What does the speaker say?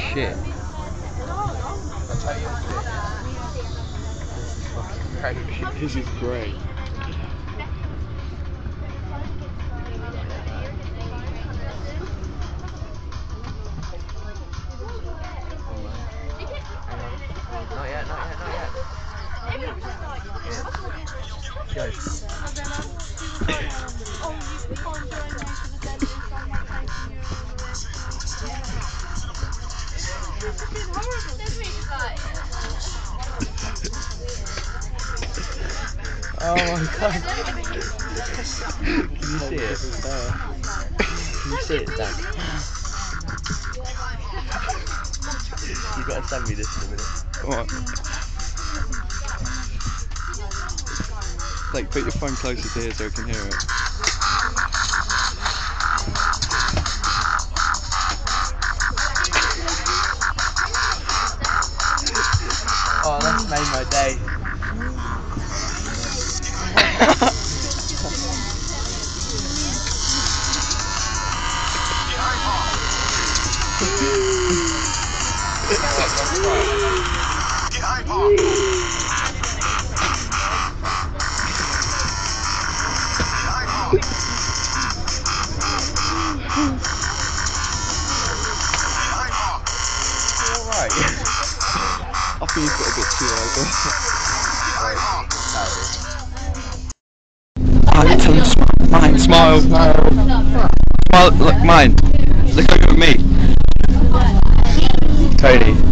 shit. This is great. Not yet, not yet, not yet. Go. Oh my god. Can you see it? Can you see it, Dan? You've got to send me this in a minute. Come on. Like, put your phone closer to here so I can hear it. Oh, that's made my day. Alright. I think you've got a bit too over. Tell him mine. Smile. Smile. Look, mine. Look over at me. Tony.